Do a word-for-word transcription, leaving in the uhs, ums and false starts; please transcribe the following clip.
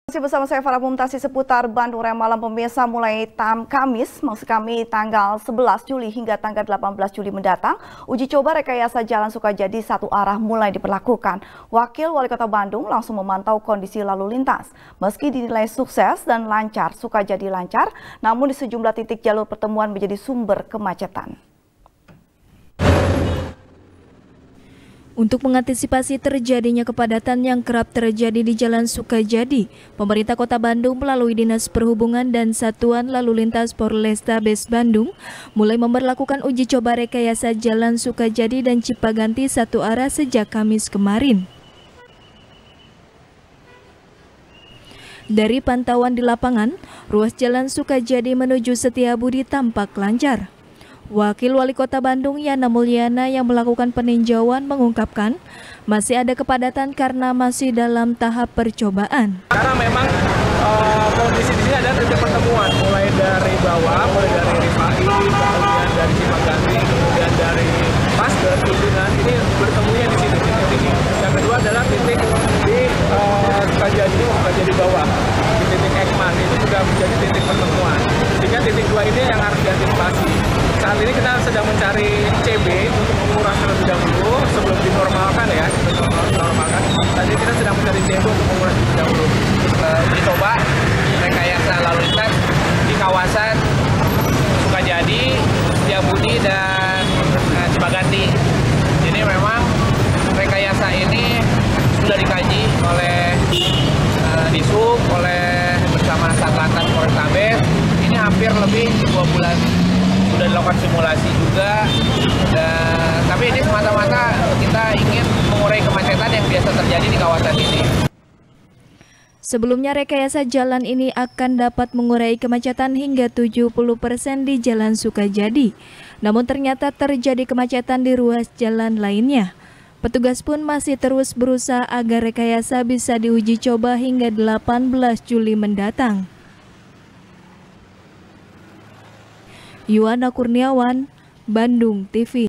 Masih bersama saya Farah Mumtazah seputar Bandung Raya Malam pemirsa. Mulai tam Kamis, maksud kami tanggal sebelas Juli hingga tanggal delapan belas Juli mendatang, uji coba rekayasa Jalan Sukajadi satu arah mulai diberlakukan. Wakil Wali Kota Bandung langsung memantau kondisi lalu lintas. Meski dinilai sukses dan lancar, Sukajadi lancar, namun di sejumlah titik jalur pertemuan menjadi sumber kemacetan. Untuk mengantisipasi terjadinya kepadatan yang kerap terjadi di Jalan Sukajadi, pemerintah Kota Bandung melalui Dinas Perhubungan dan Satuan Lalu Lintas Polrestabes Bandung mulai memberlakukan uji coba rekayasa Jalan Sukajadi dan Cipaganti satu arah sejak Kamis kemarin. Dari pantauan di lapangan, ruas Jalan Sukajadi menuju Setiabudi tampak lancar. Wakil Wali Kota Bandung Yana Mulyana yang melakukan peninjauan mengungkapkan masih ada kepadatan karena masih dalam tahap percobaan. Karena memang uh, kondisi di sini ada titik pertemuan, mulai dari bawah, mulai dari Rifai, kemudian dari Cipaganti, kemudian dari Pasteur, Tunjungan, ini bertemunya di sini titik-titik. Yang kedua adalah titik di uh, Sukajadi, Sukajadi bawah, di titik Ekman, itu juga menjadi titik pertemuan. Sehingga titik dua ini yang harus diantisipasi. Saat ini kita sedang mencari C B untuk menguras terlebih dahulu sebelum dinormalkan ya, sebelum dinormalkan. Saat ini kita sedang mencari C B untuk menguras terlebih dahulu. Uh, uji coba rekayasa lalu lintas di kawasan Sukajadi, Setiabudi, dan uh, Cipaganti. Jadi memang rekayasa ini sudah dikaji oleh uh, Disub, oleh bersama Satlantas Polrestabes. Ini hampir lebih dua bulan. Sudah dilakukan simulasi juga, dan, tapi ini semata-mata kita ingin mengurai kemacetan yang biasa terjadi di kawasan ini. Sebelumnya rekayasa jalan ini akan dapat mengurai kemacetan hingga tujuh puluh persen di Jalan Sukajadi. Namun ternyata terjadi kemacetan di ruas jalan lainnya. Petugas pun masih terus berusaha agar rekayasa bisa diuji coba hingga delapan belas Juli mendatang. Yuwana Kurniawan, Bandung T V.